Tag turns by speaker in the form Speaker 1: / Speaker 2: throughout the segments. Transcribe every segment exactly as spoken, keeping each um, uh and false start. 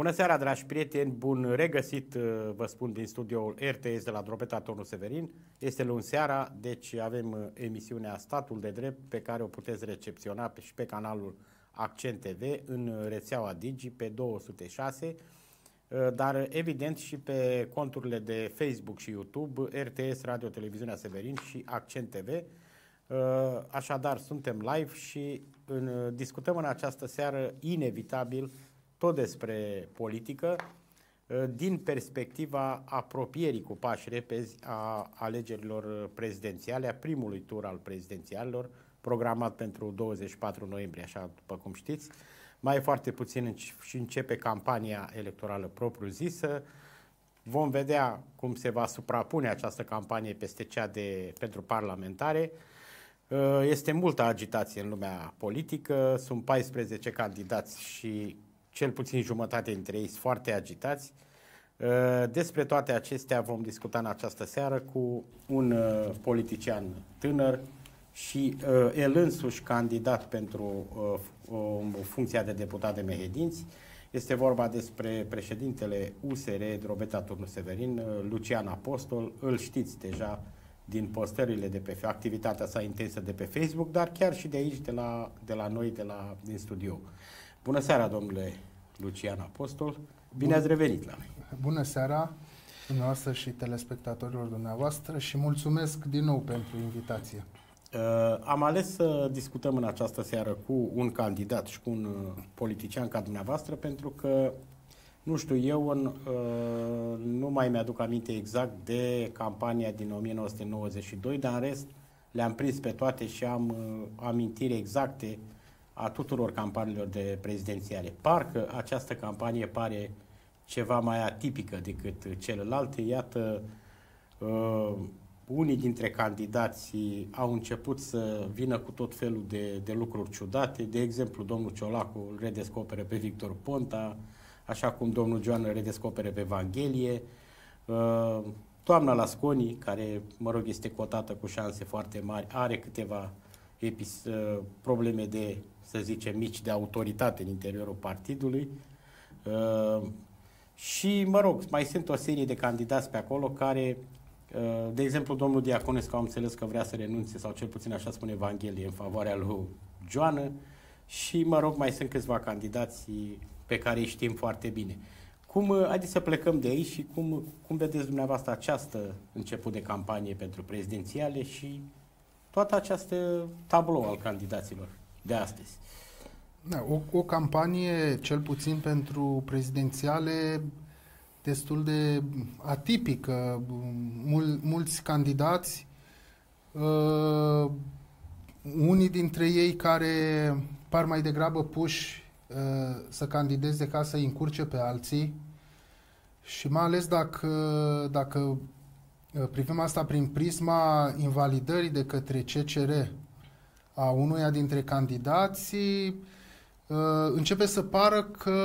Speaker 1: Bună seara, dragi prieteni, bun regăsit, vă spun, din studioul R T S de la Drobeta Turnul Severin. Este luni seara, deci avem emisiunea Statul de Drept, pe care o puteți recepționa și pe canalul Accent T V, în rețeaua Digi, pe două sute șase, dar evident și pe conturile de Facebook și YouTube, R T S Radio Televiziunea Severin și Accent T V. Așadar, suntem live și în, discutăm în această seară inevitabil tot despre politică, din perspectiva apropierii cu pași repezi a alegerilor prezidențiale, a primului tur al prezidențialilor, programat pentru douăzeci și patru noiembrie, așa după cum știți. Mai e foarte puțin și începe campania electorală propriu-zisă. Vom vedea cum se va suprapune această campanie peste cea de, pentru parlamentare. Este multă agitație în lumea politică, sunt paisprezece candidați și cel puțin jumătate dintre ei sunt foarte agitați. Despre toate acestea vom discuta în această seară cu un politician tânăr și el însuși candidat pentru funcția de deputat de Mehedinți. Este vorba despre președintele U S R Drobeta Turnul Severin, Lucian Apostol. Îl știți deja din postările de pe activitatea sa intensă de pe Facebook, dar chiar și de aici, de la, de la noi, de la, din studio. Bună seara, domnule Lucian Apostol. Bine ați revenit la noi.
Speaker 2: Bună seara, dumneavoastră și telespectatorilor dumneavoastră, și mulțumesc din nou pentru invitație.
Speaker 1: Uh, am ales să discutăm în această seară cu un candidat și cu un uh, politician ca dumneavoastră, pentru că, nu știu, eu în, uh, nu mai mi-aduc aminte exact de campania din o mie nouă sute nouăzeci și doi, dar în rest le-am prins pe toate și am uh, amintiri exacte a tuturor campaniilor de prezidențiale. Parcă această campanie pare ceva mai atipică decât celelalte. Iată, uh, unii dintre candidații au început să vină cu tot felul de, de lucruri ciudate. De exemplu, domnul Ciolacu îl redescoperă pe Victor Ponta, așa cum domnul Joan îl redescoperă pe Evanghelie. Uh, doamna Lasconi, care, mă rog, este cotată cu șanse foarte mari, are câteva epis, uh, probleme de, să zicem, mici de autoritate în interiorul partidului. Uh, și, mă rog, mai sunt o serie de candidați pe acolo care, uh, de exemplu, domnul Diaconescu, am înțeles că vrea să renunțe, sau cel puțin așa spune Evanghelie, în favoarea lui Joană. Și, mă rog, mai sunt câțiva candidați pe care îi știm foarte bine. Cum, uh, haideți să plecăm de aici și cum, cum vedeți dumneavoastră această început de campanie pentru prezidențiale și toată această tablou al candidaților de astăzi?
Speaker 2: Da, o, o campanie, cel puțin pentru prezidențiale, destul de atipică. Mul, mulți candidați, uh, unii dintre ei care par mai degrabă puși uh, să candideze ca să-i încurce pe alții, și mai ales dacă, dacă privim asta prin prisma invalidării de către C C R a unuia dintre candidații, începe să pară că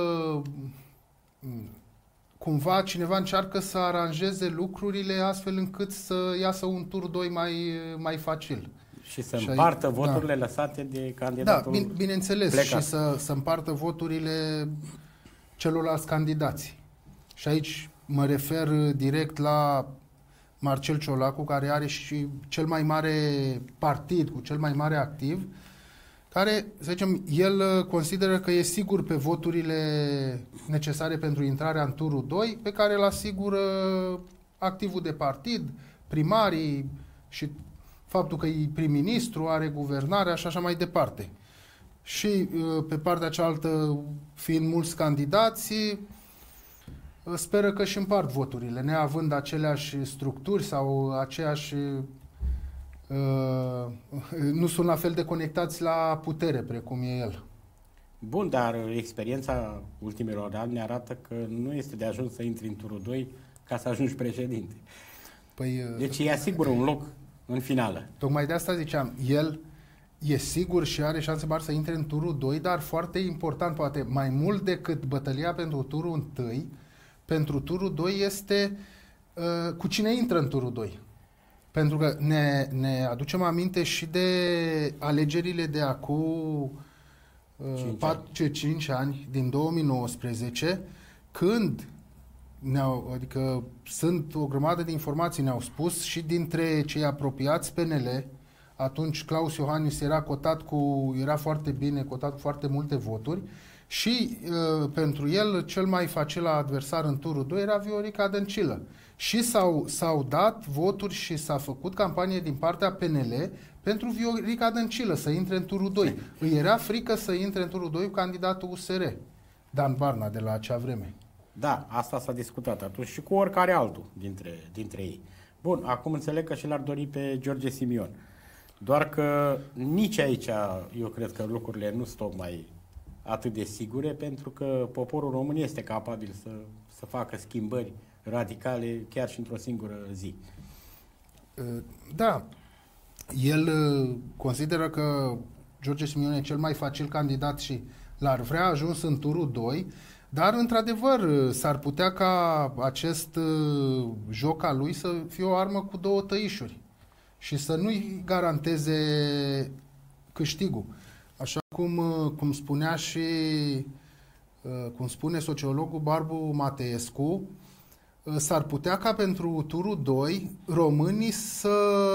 Speaker 2: cumva cineva încearcă să aranjeze lucrurile astfel încât să iasă un tur doi mai, mai facil.
Speaker 1: Și să împartă și, voturile da. lăsate de candidatul.
Speaker 2: Da, bine, bineînțeles,
Speaker 1: plecat.
Speaker 2: Și să, să împartă voturile celorlalți candidați. Și aici mă refer direct la Marcel Ciolacu, care are și cel mai mare partid, cu cel mai mare activ, care, să zicem, el consideră că e sigur pe voturile necesare pentru intrarea în turul doi, pe care îl asigură activul de partid, primarii și faptul că e prim-ministru, are guvernarea și așa mai departe. Și pe partea cealaltă, fiind mulți candidați, speră că își împart voturile, neavând aceleași structuri sau aceeași... Uh, nu sunt la fel de conectați la putere precum e el.
Speaker 1: Bun, dar experiența ultimilor ani ne arată că nu este de ajuns să intri în turul doi ca să ajungi președinte.
Speaker 2: Păi, uh,
Speaker 1: deci e asigură un loc în finală.
Speaker 2: Tocmai de asta ziceam, el e sigur și are șanse mari să intre în turul doi, dar foarte important, poate mai mult decât bătălia pentru turul unu, pentru turul doi este uh, cu cine intră în turul doi. Pentru că ne, ne aducem aminte și de alegerile de acum cinci ani, din două mii nouăsprezece, când ne-au, adică sunt o grămadă de informații, ne-au spus și dintre cei apropiați P N L, atunci Claus Iohannis era cotat cu, era foarte bine, cotat cu foarte multe voturi și uh, pentru el cel mai facil adversar în turul doi era Viorica Dăncilă. Și s-au, s-au dat voturi și s-a făcut campanie din partea P N L pentru Viorica Dăncilă să intre în turul doi. Îi era frică să intre în turul doi cu candidatul U S R, Dan Barna, de la acea vreme.
Speaker 1: Da, asta s-a discutat atunci și cu oricare altul dintre, dintre ei. Bun, acum înțeleg că și l-ar dori pe George Simion. Doar că nici aici eu cred că lucrurile nu sunt tocmai atât de sigure, pentru că poporul român este capabil să, să facă schimbări radicale chiar și într-o singură zi.
Speaker 2: Da, el consideră că George Simion e cel mai facil candidat și l-ar vrea ajuns în turul doi, dar într-adevăr s-ar putea ca acest joc al lui să fie o armă cu două tăișuri și să nu-i garanteze câștigul. Așa cum, cum spunea și cum spune sociologul Barbu Mateescu, s-ar putea ca pentru turul doi românii să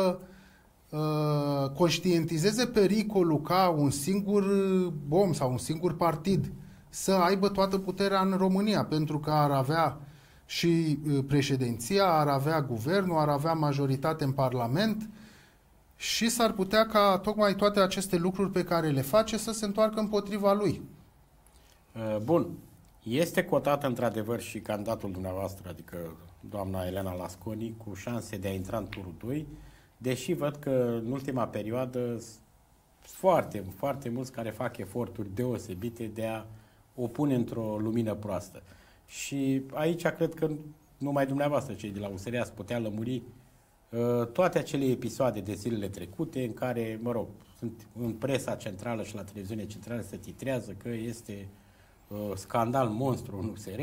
Speaker 2: uh, conștientizeze pericolul ca un singur om sau un singur partid să aibă toată puterea în România, pentru că ar avea și președinția, ar avea guvernul, ar avea majoritate în Parlament și s-ar putea ca tocmai toate aceste lucruri pe care le face să se întoarcă împotriva lui.
Speaker 1: Bun. Este cotat într-adevăr și candidatul dumneavoastră, adică doamna Elena Lasconi, cu șanse de a intra în turul doi, deși văd că în ultima perioadă sunt foarte, foarte mulți care fac eforturi deosebite de a o pune într-o lumină proastă. Și aici cred că numai dumneavoastră, cei de la U S R, ați putea lămuri uh, toate acele episoade de zilele trecute în care, mă rog, sunt în presa centrală și la televiziune centrală se titrează că este uh, scandal monstru în U S R,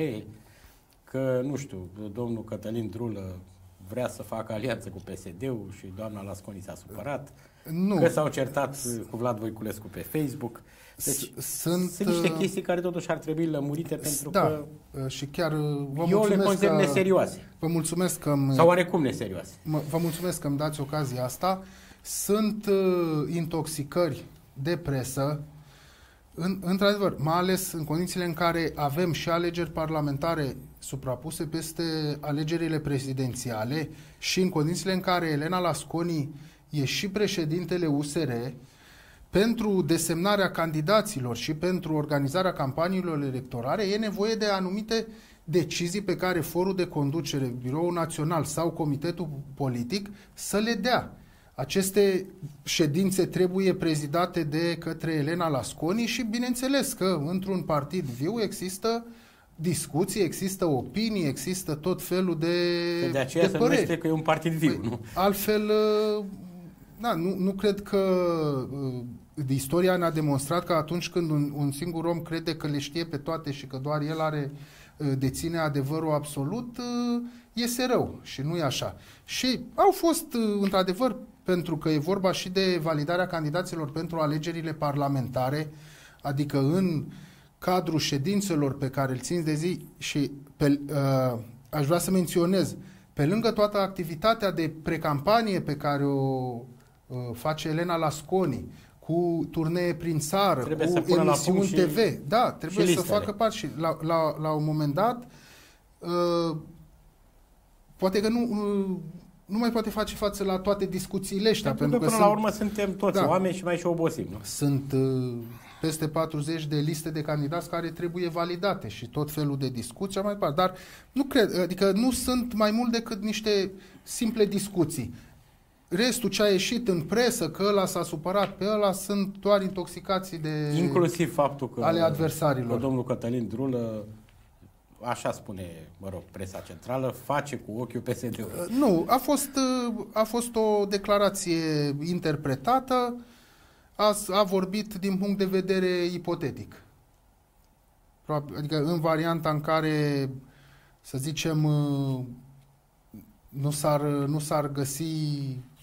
Speaker 1: că, nu știu, domnul Cătălin Drulă vrea să facă alianță cu P S D-ul și doamna Lasconi s-a supărat, nu. Că s-au certat cu Vlad Voiculescu pe Facebook. Deci sunt, sunt niște chestii care totuși ar trebui lămurite pentru
Speaker 2: da,
Speaker 1: că
Speaker 2: și chiar vă
Speaker 1: eu le consider că, neserioase.
Speaker 2: Vă mulțumesc că
Speaker 1: sau oarecum neserioase.
Speaker 2: Vă mulțumesc că îmi dați ocazia asta. Sunt uh, intoxicări de presă, în, într-adevăr, mai ales în condițiile în care avem și alegeri parlamentare suprapuse peste alegerile prezidențiale și în condițiile în care Elena Lasconi e și președintele U S R, pentru desemnarea candidaților și pentru organizarea campaniilor electorale e nevoie de anumite decizii pe care forul de conducere, Biroul Național sau Comitetul Politic să le dea. Aceste ședințe trebuie prezidate de către Elena Lasconi și bineînțeles că într-un partid viu există discuții, există opinii, există tot felul de
Speaker 1: că de aceea se numește că e un partid viu, păi, nu?
Speaker 2: Altfel, da, nu, nu cred că istoria ne-a demonstrat că atunci când un, un singur om crede că le știe pe toate și că doar el are deține adevărul absolut, iese rău și nu e așa. Și au fost, într-adevăr, pentru că e vorba și de validarea candidaților pentru alegerile parlamentare, adică în cadrul ședințelor pe care îl țin de zi și pe, uh, aș vrea să menționez, pe lângă toată activitatea de precampanie pe care o uh, face Elena Lasconi, cu turnee prin țară, trebuie cu emisiuni T V, și, da, trebuie să facă parte și la, la, la un moment dat uh, poate că nu, uh, nu mai poate face față la toate discuțiile astea.
Speaker 1: Pentru, pentru că până sunt, la urmă suntem toți da, oameni și mai și obosim. Nu?
Speaker 2: Sunt uh, peste patruzeci de liste de candidați care trebuie validate și tot felul de discuții mai departe. Dar nu cred, adică nu sunt mai mult decât niște simple discuții. Restul ce a ieșit în presă, că ăla s-a supărat pe ăla, sunt doar intoxicații de
Speaker 1: inclusiv faptul că
Speaker 2: ale adversarilor.
Speaker 1: Că domnul Cătălin Drulă, așa spune, mă rog, presa centrală, face cu ochiul P S D-ul.
Speaker 2: Nu, a fost, a fost o declarație interpretată, a, a vorbit din punct de vedere ipotetic. Adică în varianta în care, să zicem, nu s-ar, nu s-ar găsi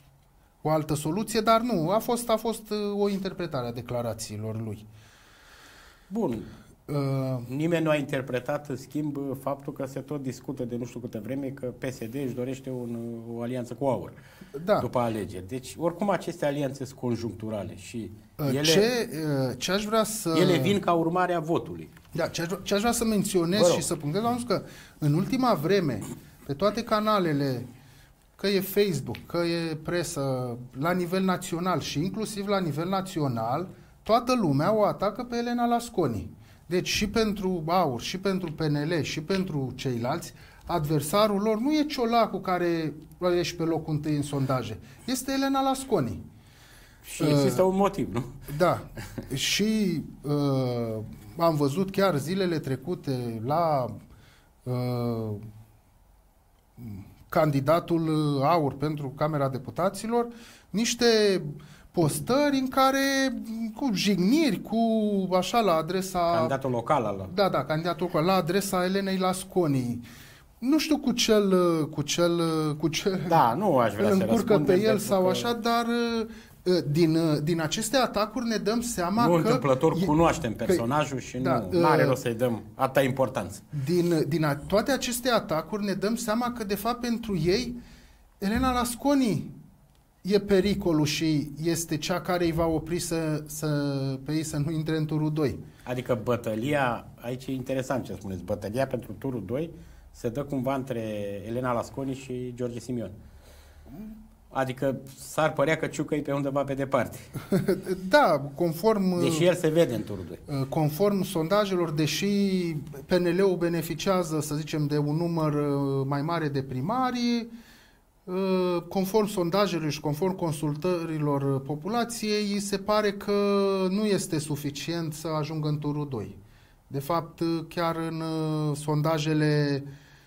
Speaker 2: o altă soluție, dar nu, a fost, a fost o interpretare a declarațiilor lui.
Speaker 1: Bun. Uh, Nimeni nu a interpretat, în schimb, faptul că se tot discută de nu știu câtă vreme că P S D își dorește un, o alianță cu AUR
Speaker 2: da.
Speaker 1: după alegeri. Deci, oricum, aceste alianțe sunt conjuncturale și
Speaker 2: uh,
Speaker 1: ele,
Speaker 2: ce, uh, ce aș vrea să...
Speaker 1: ele vin ca urmare a votului.
Speaker 2: Da, ce aș, ce aș vrea să menționez și să punctez la că în ultima vreme, pe toate canalele, că e Facebook, că e presă, la nivel național și inclusiv la nivel național, toată lumea o atacă pe Elena Lasconi. Deci și pentru AUR, și pentru P N L, și pentru ceilalți, adversarul lor nu e Ciolacu care ești pe locul întâi în sondaje. Este Elena Lasconi.
Speaker 1: Și există uh, un motiv, nu?
Speaker 2: Da. Și uh, am văzut chiar zilele trecute la uh, candidatul AUR pentru Camera Deputaților niște postări în care, cu jigniri, cu așa la adresa...
Speaker 1: Candidatul local al...
Speaker 2: Da, da, candidatul local, la adresa Elenei Lasconi. Nu știu cu cel... Cu cel, cu cel
Speaker 1: da, nu aș vrea să
Speaker 2: încurcă pe el sau
Speaker 1: că...
Speaker 2: așa, dar din, din aceste atacuri ne dăm seama
Speaker 1: nu
Speaker 2: că...
Speaker 1: Nu întâmplător e, cunoaștem personajul că, și da, nu are rost să-i dăm atâta importanță.
Speaker 2: Din, din a, toate aceste atacuri ne dăm seama că, de fapt, pentru ei, Elena Lasconi e pericolul și este cea care îi va opri să, să, pe ei să nu intre în turul doi.
Speaker 1: Adică bătălia, aici e interesant ce spuneți, bătălia pentru turul doi se dă cumva între Elena Lasconi și George Simion. Adică s-ar părea că Ciucă e pe undeva pe departe.
Speaker 2: Da, conform...
Speaker 1: Deși el se vede în turul doi.
Speaker 2: Conform sondajelor, deși P N L-ul beneficiază, să zicem, de un număr mai mare de primari, conform sondajelor și conform consultărilor populației, se pare că nu este suficient să ajungă în turul doi. De fapt, chiar în sondajele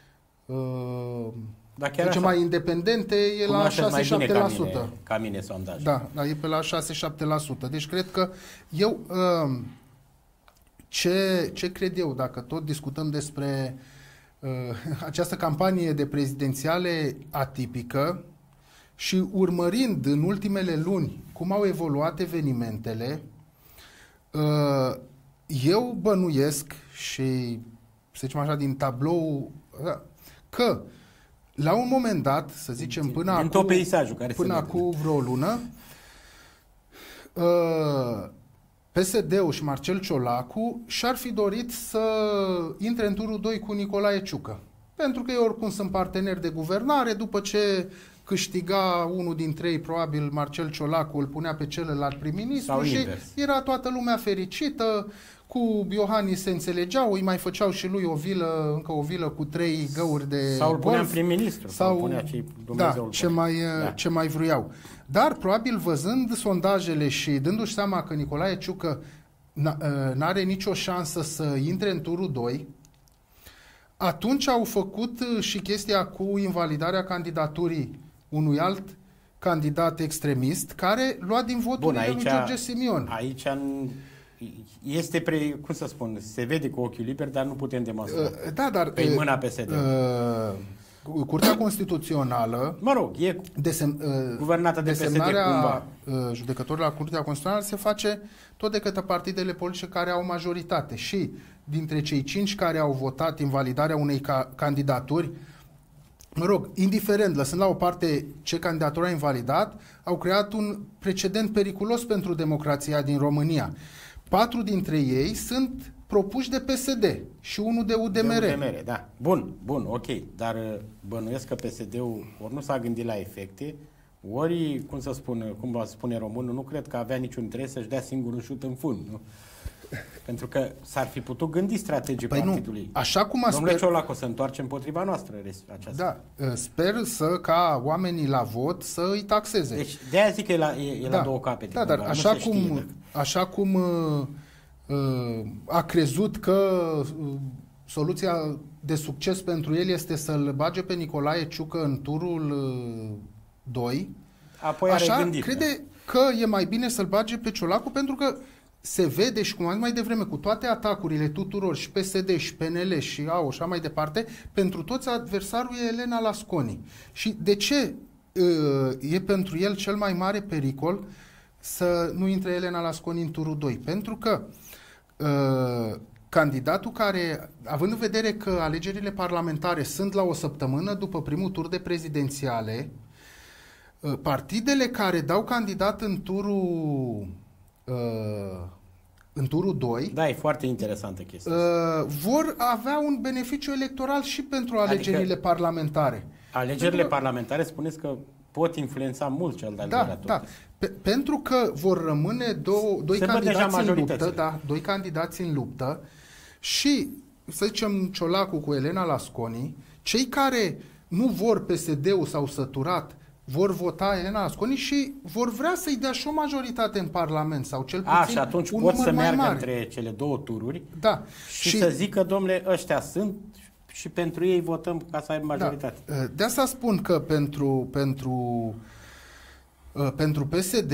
Speaker 1: da, chiar
Speaker 2: deci mai independente e la șase șapte la sută.
Speaker 1: Ca mine, ca mine sondaj.
Speaker 2: Da, da, e pe la șase șapte la sută. Deci cred că eu ce, ce cred eu, dacă tot discutăm despre uh, această campanie de prezidențiale atipică și urmărind în ultimele luni cum au evoluat evenimentele, uh, eu bănuiesc și, să zicem așa, din tablou că la un moment dat, să zicem, până acum,
Speaker 1: care
Speaker 2: până acum vreo lună, uh, P S D-ul și Marcel Ciolacu și-ar fi dorit să intre în turul doi cu Nicolae Ciucă. Pentru că ei oricum sunt parteneri de guvernare, după ce câștiga unul dintre ei, probabil Marcel Ciolacu, îl punea pe celălalt prim-ministru și invers. Era toată lumea fericită, cu Iohannis se înțelegeau, îi mai făceau și lui o vilă, încă o vilă cu trei găuri de
Speaker 1: sau îl punea
Speaker 2: golf,
Speaker 1: prim-ministru, sau, sau punea ce
Speaker 2: da, ce mai, da. ce mai vreau. Dar, probabil, văzând sondajele și dându-și seama că Nicolae Ciucă n-are nicio șansă să intre în turul doi, atunci au făcut și chestia cu invalidarea candidaturii unui alt candidat extremist care lua din voturile lui George Simion.
Speaker 1: Aici este, pre, cum să spun, se vede cu ochiul liber, dar nu putem demonstra. Uh,
Speaker 2: da, dar
Speaker 1: pe uh, mâna P S D.
Speaker 2: Uh, Curtea Constituțională,
Speaker 1: mă rog, e
Speaker 2: desem, uh,
Speaker 1: guvernată de P S D cumva.
Speaker 2: Uh, judecătorilor la Curtea Constituțională se face tot de către partidele politice care au majoritate și dintre cei cinci care au votat invalidarea unei ca candidaturi, mă rog, indiferent, lăsând la o parte ce candidatura a invalidat, au creat un precedent periculos pentru democrația din România. Patru dintre ei sunt propuși de P S D și unul de U D M R.
Speaker 1: De U D M R, da. Bun, bun, ok. Dar bănuiesc că P S D-ul ori nu s-a gândit la efecte, ori, cum să spun, cum va spune românul, nu cred că avea niciun interes să-și dea singur un șut în fund, nu? Pentru că s-ar fi putut gândi strategii păi partidului.
Speaker 2: Nu. Așa cum a
Speaker 1: Domnule
Speaker 2: sper...
Speaker 1: Ciolacu, o să întoarce împotriva noastră aceasta.
Speaker 2: Da, sper să ca oamenii la vot să îi taxeze.
Speaker 1: Deci de-aia zic că e la, e, e
Speaker 2: da.
Speaker 1: la două capete.
Speaker 2: Da, dar așa cum, știe, așa cum uh, uh, a crezut că uh, soluția de succes pentru el este să-l bage pe Nicolae Ciucă în turul uh, doi,
Speaker 1: apoi
Speaker 2: așa
Speaker 1: are gândit,
Speaker 2: crede că e mai bine să-l bage pe Ciolacu pentru că se vede și cum am zis mai devreme, cu toate atacurile tuturor, și P S D, și P N L, și A U, și așa mai departe, pentru toți adversarul e Elena Lasconi. Și de ce e pentru el cel mai mare pericol să nu intre Elena Lasconi în turul doi? Pentru că uh, candidatul care, având în vedere că alegerile parlamentare sunt la o săptămână după primul tur de prezidențiale, uh, partidele care dau candidat în turul uh, în turul doi,
Speaker 1: Da, e foarte interesantă chestia.
Speaker 2: Uh, vor avea un beneficiu electoral și pentru alegerile adică parlamentare.
Speaker 1: Alegerile
Speaker 2: pentru că,
Speaker 1: parlamentare, spuneți că pot influența mult cel de-al doilea tur.
Speaker 2: Da, da. Pe, pentru că vor rămâne două, doi
Speaker 1: Se
Speaker 2: candidați în luptă, da, doi candidați în luptă și, să zicem, Ciolacu cu Elena Lasconi, cei care nu vor P S D-ul sau săturat vor vota Elena Lasconi și vor vrea să-i dea și o majoritate în Parlament sau cel puțin
Speaker 1: A, și atunci
Speaker 2: un
Speaker 1: pot
Speaker 2: număr
Speaker 1: să
Speaker 2: mai
Speaker 1: meargă
Speaker 2: mare.
Speaker 1: între cele două tururi
Speaker 2: Da.
Speaker 1: și, și să zică, domnule, ăștia sunt și pentru ei votăm ca să aibă majoritate.
Speaker 2: Da. De asta spun că pentru, pentru, pentru P S D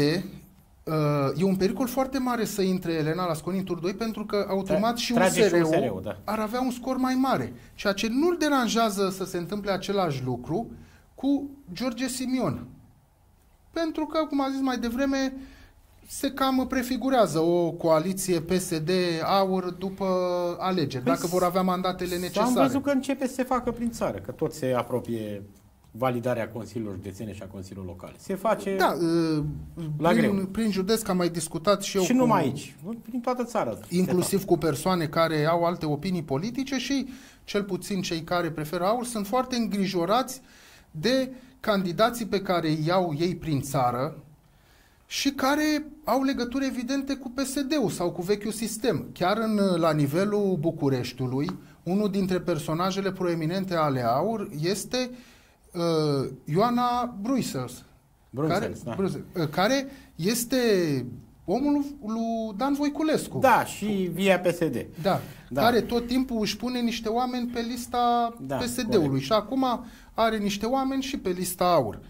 Speaker 2: e un pericol foarte mare să intre Elena Lasconi în tur doi, pentru că automat și U S R-ul da. ar avea un scor mai mare. Ceea ce nu-l deranjează să se întâmple același lucru cu George Simion. Pentru că, cum am zis mai devreme, se cam prefigurează o coaliție P S D-Aur după alegeri, păi dacă vor avea mandatele necesare.
Speaker 1: Am văzut că începe să se facă prin țară, că tot se apropie validarea Consiliilor Județene și a Consiliilor Locale. Se face
Speaker 2: da,
Speaker 1: la
Speaker 2: prin,
Speaker 1: greu.
Speaker 2: Prin Judesc am mai discutat și eu
Speaker 1: Și
Speaker 2: cu,
Speaker 1: numai aici, prin toată țara.
Speaker 2: Inclusiv cu persoane care au alte opinii politice și cel puțin cei care preferă Aur sunt foarte îngrijorați de candidații pe care îi iau ei prin țară și care au legături evidente cu P S D-ul sau cu vechiul sistem. Chiar în, la nivelul Bucureștiului, unul dintre personajele proeminente ale Aur este uh, Ioana Bruisels, care,
Speaker 1: da.
Speaker 2: Bruisels, uh, care este omul lui Dan Voiculescu.
Speaker 1: Da, și via P S D.
Speaker 2: Da, da, care tot timpul își pune niște oameni pe lista da, P S D-ului corect. Și acum are niște oameni și pe lista Aur.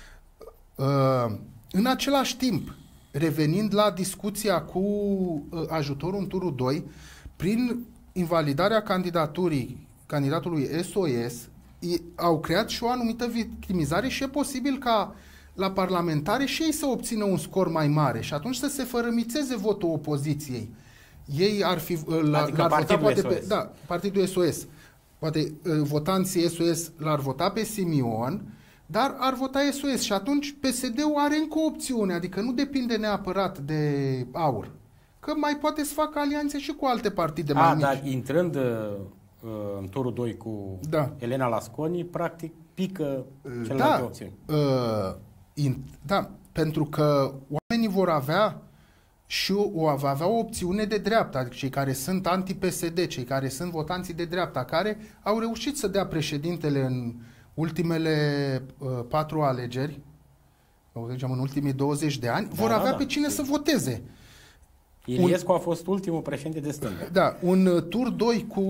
Speaker 2: Uh, în același timp, revenind la discuția cu uh, ajutorul în turul doi, prin invalidarea candidaturii candidatului S O S, au creat și o anumită victimizare și e posibil ca la parlamentare și ei să obțină un scor mai mare și atunci să se fărâmițeze votul opoziției. Ei ar fi la,
Speaker 1: adică
Speaker 2: l-ar vota poate
Speaker 1: S O S.
Speaker 2: pe, da, partidul S O S. Poate votanții S O S l-ar vota pe Simion, dar ar vota S O S și atunci P S D-ul are încă o opțiune, adică nu depinde neapărat de Aur. Că mai poate să facă alianțe și cu alte partide mai
Speaker 1: A,
Speaker 2: mici.
Speaker 1: dar intrând uh, în turul doi cu da. Elena Lasconi, practic pică celelalte
Speaker 2: da,
Speaker 1: opțiuni.
Speaker 2: Uh, in, da, pentru că oamenii vor avea și o, va avea o opțiune de dreapta, adică cei care sunt anti-P S D, cei care sunt votanții de dreapta, care au reușit să dea președintele în ultimele uh, patru alegeri, zicem, în ultimii douăzeci de ani, da, vor avea da, pe cine da. să voteze.
Speaker 1: Iliescu un, a fost ultimul președinte de stânga.
Speaker 2: Da, un tur doi cu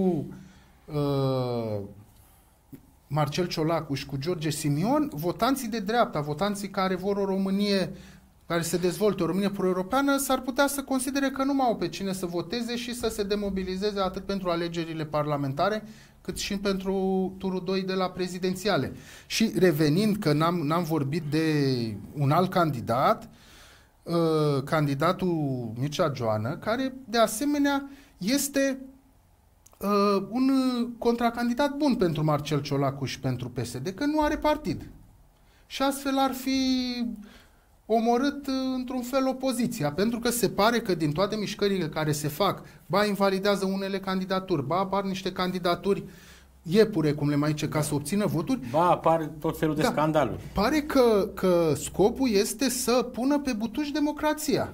Speaker 2: uh, Marcel Ciolacu și cu George Simion, votanții de dreapta, votanții care vor o Românie care se dezvolte, o Românie pro-europeană, s-ar putea să considere că nu mai au pe cine să voteze și să se demobilizeze atât pentru alegerile parlamentare, cât și pentru turul doi de la prezidențiale. Și revenind, că n-am, n-am vorbit de un alt candidat, uh, candidatul Mircea Joană, care de asemenea este uh, un contracandidat bun pentru Marcel Ciolacu și pentru P S D, că nu are partid. Și astfel ar fi omorât într-un fel opoziția, pentru că se pare că din toate mișcările care se fac, ba invalidează unele candidaturi, ba apar niște candidaturi iepure, cum le mai zice, ca să obțină voturi.
Speaker 1: Ba apar tot felul de da, scandaluri.
Speaker 2: Pare că, că scopul este să pună pe butuci democrația.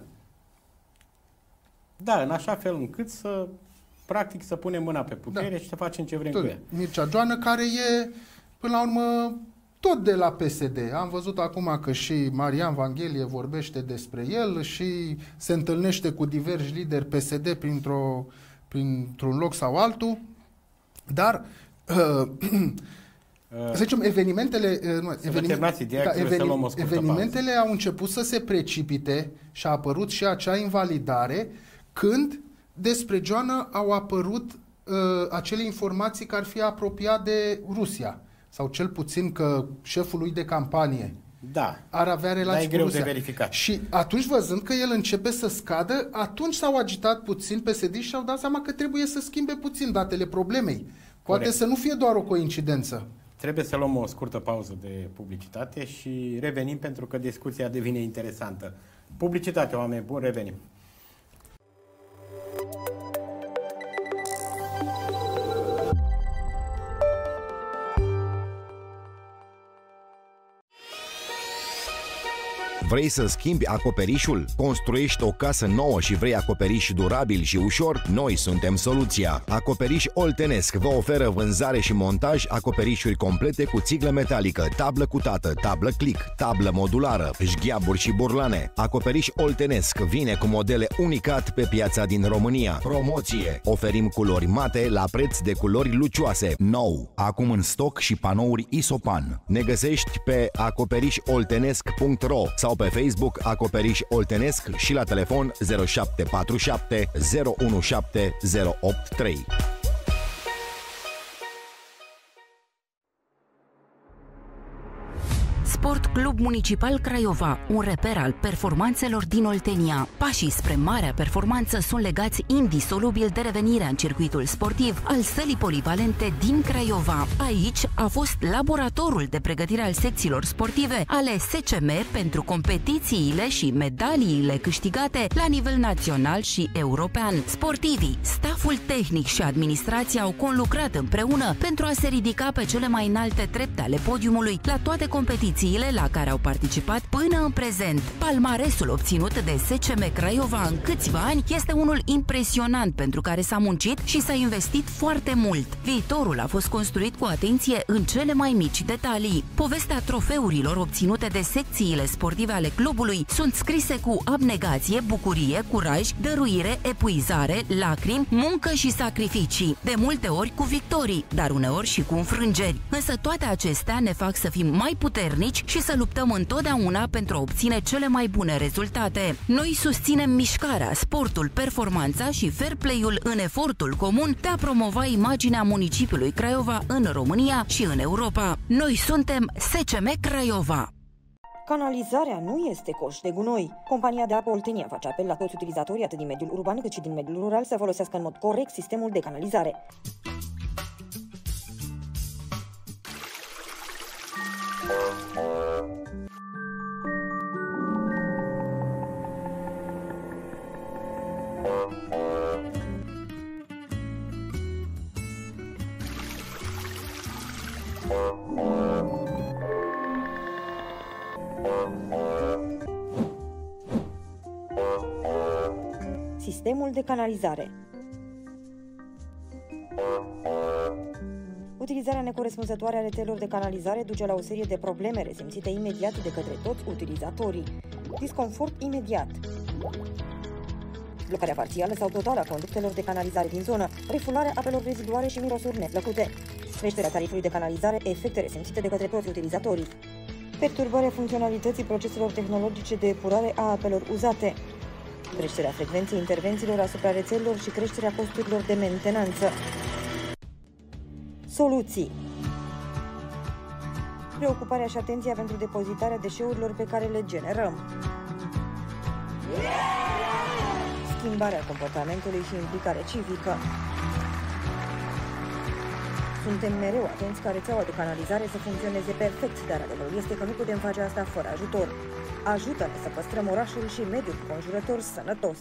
Speaker 1: Da, în așa fel încât să, practic, să punem mâna pe putere da. și să facem ce vrem tot. cu ea.
Speaker 2: Mircea Joană, care e, până la urmă, tot de la P S D. Am văzut acum că și Marian Vanghelie vorbește despre el și se întâlnește cu diversi lideri P S D printr-o, printr-un loc sau altul. Dar, uh, să zicem, evenimentele, uh, eveniment,
Speaker 1: ideea,
Speaker 2: da,
Speaker 1: eveni,
Speaker 2: evenimentele au început să se precipite și a apărut și acea invalidare când despre Joană au apărut uh, acele informații că ar fi apropiat de Rusia. Sau cel puțin că șeful lui de campanie da. ar avea relații
Speaker 1: da, e
Speaker 2: cu
Speaker 1: greu de verificat.
Speaker 2: Și atunci, văzând că el începe să scadă, atunci s-au agitat puțin P S D și au dat seama că trebuie să schimbe puțin datele problemei. Poate Corect. Să nu fie doar o coincidență.
Speaker 1: Trebuie să luăm o scurtă pauză de publicitate și revenim pentru că discuția devine interesantă. Publicitate, oameni buni, revenim.
Speaker 3: Vrei să schimbi acoperișul? Construiești o casă nouă și vrei acoperiș durabil și ușor? Noi suntem soluția. Acoperiș Oltenesc vă oferă vânzare și montaj acoperișuri complete cu țiglă metalică, tablă cutată, tablă click, tablă modulară, șgheaburi și burlane. Acoperiș Oltenesc vine cu modele unicat pe piața din România. Promoție! Oferim culori mate la preț de culori lucioase. Nou! Acum în stoc și panouri Isopan. Ne găsești pe acoperiș oltenesc punct ro sau pe Facebook Acoperiș Oltenesc și la telefon zero șapte patru șapte zero unu șapte zero opt trei.
Speaker 4: Sport Club Municipal Craiova, un reper al performanțelor din Oltenia. Pașii spre marea performanță sunt legați indisolubil de revenirea în circuitul sportiv al sălii polivalente din Craiova. Aici a fost laboratorul de pregătire al secțiilor sportive ale S C M pentru competițiile și medaliile câștigate la nivel național și european. Sportivii, staful tehnic și administrația au conlucrat împreună pentru a se ridica pe cele mai înalte trepte ale podiumului la toate competițiile la care au participat până în prezent. Palmaresul obținut de S C M Craiova în câțiva ani este unul impresionant pentru care s-a muncit și s-a investit foarte mult. Viitorul a fost construit cu atenție în cele mai mici detalii. Povestea trofeurilor obținute de secțiile sportive ale clubului sunt scrise cu abnegație, bucurie, curaj, dăruire, epuizare, lacrimi, muncă și sacrificii. De multe ori cu victorii, dar uneori și cu înfrângeri. Însă toate acestea ne fac să fim mai puternici și să luptăm întotdeauna pentru a obține cele mai bune rezultate. Noi susținem mișcarea, sportul, performanța și fair play-ul în efortul comun de a promova imaginea municipiului Craiova în România și în Europa. Noi suntem S C M Craiova.
Speaker 5: Canalizarea nu este coș de gunoi. Compania de apă Oltenia face apel la toți utilizatorii, atât din mediul urban cât și din mediul rural, să folosească în mod corect sistemul de canalizare. Sistemul de canalizare. Utilizarea necorespunzătoare a rețelelor de canalizare duce la o serie de probleme resimțite imediat de către toți utilizatorii. Disconfort imediat, blocarea parțială sau totală a conductelor de canalizare din zonă, refularea apelor reziduare și mirosuri neplăcute, creșterea tarifului de canalizare, efecte resimțite de către toți utilizatorii, perturbarea funcționalității proceselor tehnologice de epurare a apelor uzate, creșterea frecvenței intervențiilor asupra rețelelor și creșterea costurilor de mentenanță. Soluții: preocuparea și atenția pentru depozitarea deșeurilor pe care le generăm, schimbarea comportamentului și implicare civică. Suntem mereu atenți ca rețeaua de canalizare să funcționeze perfect, dar adevărul este că nu putem face asta fără ajutor. Ajută-ne să păstrăm orașul și mediul înconjurător sănătos.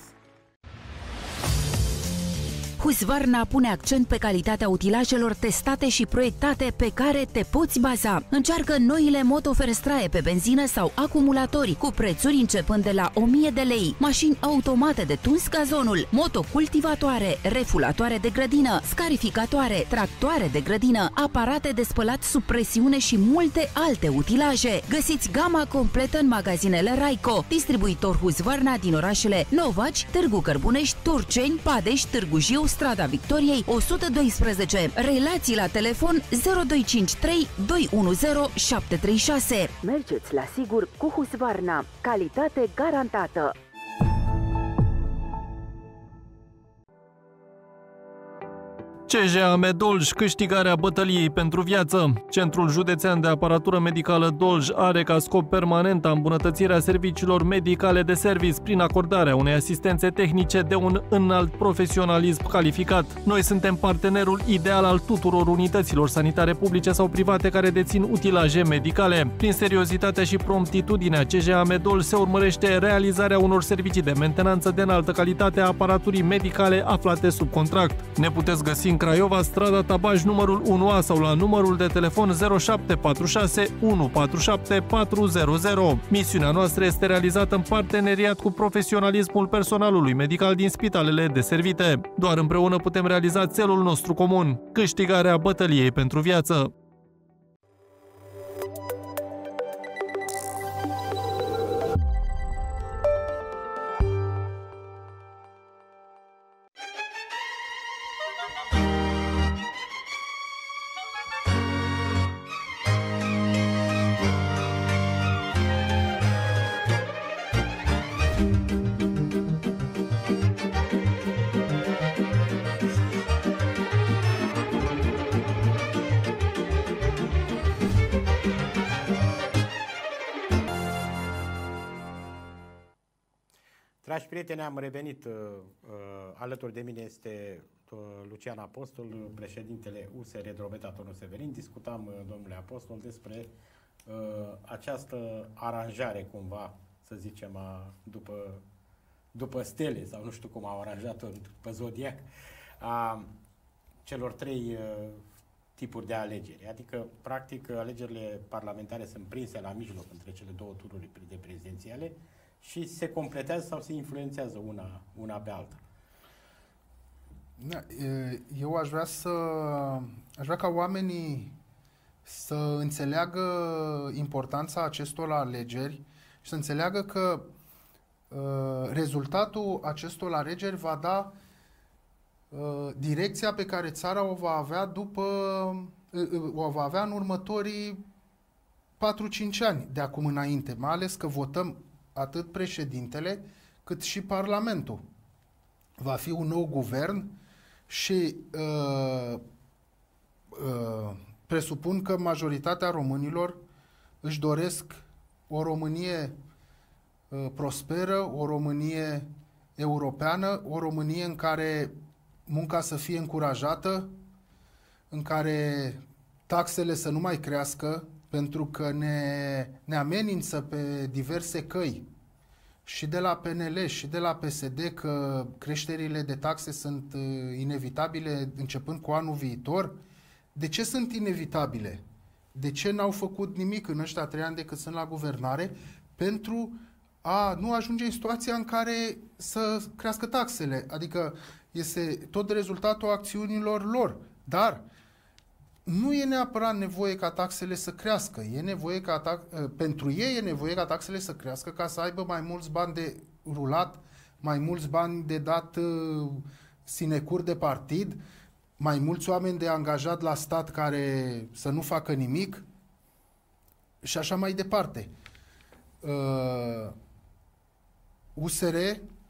Speaker 4: Husqvarna pune accent pe calitatea utilajelor testate și proiectate pe care te poți baza. Încearcă noile Moto Ferstrae pe benzină sau acumulatori cu prețuri începând de la o mie de lei, mașini automate de tuns gazonul, motocultivatoare, refulatoare de grădină, scarificatoare, tractoare de grădină, aparate de spălat sub presiune și multe alte utilaje. Găsiți gama completă în magazinele Raico, distribuitor Husqvarna din orașele Novaci, Târgu Cărbunești, Turceni, Padești, Târgu Jiu, Strada Victoriei o sută doisprezece. Relații la telefon zero doi cinci trei doi unu zero șapte trei șase.
Speaker 6: Mergeți la sigur cu Husqvarna. Calitate garantată.
Speaker 7: C J A M Dolj, câștigarea bătăliei pentru viață. Centrul Județean de Aparatură Medicală Dolj are ca scop permanent îmbunătățirea serviciilor medicale de service prin acordarea unei asistențe tehnice de un înalt profesionalism calificat. Noi suntem partenerul ideal al tuturor unităților sanitare publice sau private care dețin utilaje medicale. Prin seriozitatea și promptitudinea C J A M Dolj se urmărește realizarea unor servicii de mentenanță de înaltă calitate a aparaturii medicale aflate sub contract. Ne puteți găsi în Craiova, strada Tabaj numărul unu A sau la numărul de telefon zero șapte patru șase unu patru șapte patru zero zero. Misiunea noastră este realizată în parteneriat cu profesionalismul personalului medical din spitalele deservite. Doar împreună putem realiza țelul nostru comun, câștigarea bătăliei pentru viață.
Speaker 1: Dragi prieteni, am revenit. Uh, uh, alături de mine este uh, Lucian Apostol, președintele U S R Drobeta Turnul Severin. Discutam, uh, domnule Apostol, despre uh, această aranjare, cumva, să zicem, a, după, după stele, sau nu știu cum au aranjat-o pe zodiac, a celor trei uh, tipuri de alegeri. Adică, practic, alegerile parlamentare sunt prinse la mijloc între cele două tururi de prezidențiale și se completează sau se influențează una, una pe alta.
Speaker 2: Da, eu aș vrea să aș vrea ca oamenii să înțeleagă importanța acestor alegeri și să înțeleagă că uh, rezultatul acestor alegeri va da uh, direcția pe care țara o va avea după uh, o va avea în următorii patru cinci ani de acum înainte, mai ales că votăm atât președintele, cât și Parlamentul. Va fi un nou guvern și uh, uh, presupun că majoritatea românilor își doresc o Românie uh, prosperă, o Românie europeană, o Românie în care munca să fie încurajată, în care taxele să nu mai crească, pentru că ne, ne amenință pe diverse căi, și de la P N L și de la P S D, că creșterile de taxe sunt inevitabile începând cu anul viitor. De ce sunt inevitabile? De ce n-au făcut nimic în ăștia trei ani de cât sunt la guvernare? Pentru a nu ajunge în situația în care să crească taxele. Adică este tot rezultatul acțiunilor lor. Dar nu e neapărat nevoie ca taxele să crească. E nevoie ca tax... Pentru ei e nevoie ca taxele să crească ca să aibă mai mulți bani de rulat, mai mulți bani de dat uh, sinecur de partid, mai mulți oameni de angajat la stat care să nu facă nimic și așa mai departe. Uh, U S R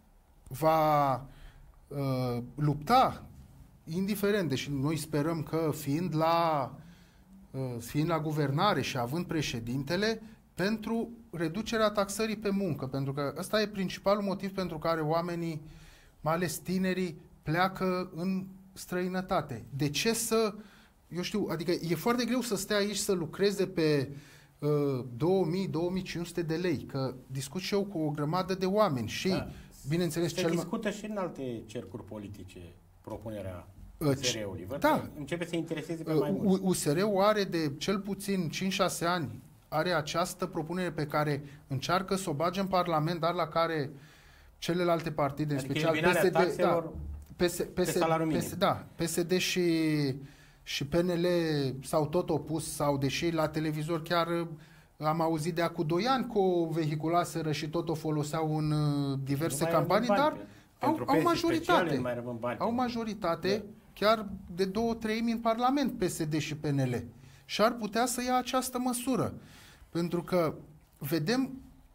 Speaker 2: va uh, lupta, indiferent, deși noi sperăm că fiind la, fiind la guvernare și având președintele, pentru reducerea taxării pe muncă, pentru că ăsta e principalul motiv pentru care oamenii, mai ales tinerii, pleacă în străinătate. De ce să, eu știu, adică e foarte greu să stea aici să lucreze pe uh, două mii - două mii cinci sute de lei, că discut și eu cu o grămadă de oameni și, da, bineînțeles,
Speaker 1: se
Speaker 2: cel
Speaker 1: discută și în alte cercuri politice propunerea U S R-ului. Văd
Speaker 2: da.
Speaker 1: că începe să intereseze pe mai mulți.
Speaker 2: U S R-ul are de cel puțin cinci șase ani, are această propunere pe care încearcă să o bage în Parlament, dar la care celelalte partide,
Speaker 1: adică
Speaker 2: în special P S D, da, PS, PS, PS, da, P S D și, și P N L s-au tot opus, sau deși la televizor chiar am auzit de acum doi ani că o vehiculaseră și tot o foloseau în diverse campanii, dar au, au majoritate. Au majoritate, da, chiar de două treimi în Parlament, P S D și P N L. Și ar putea să ia această măsură. Pentru că vedem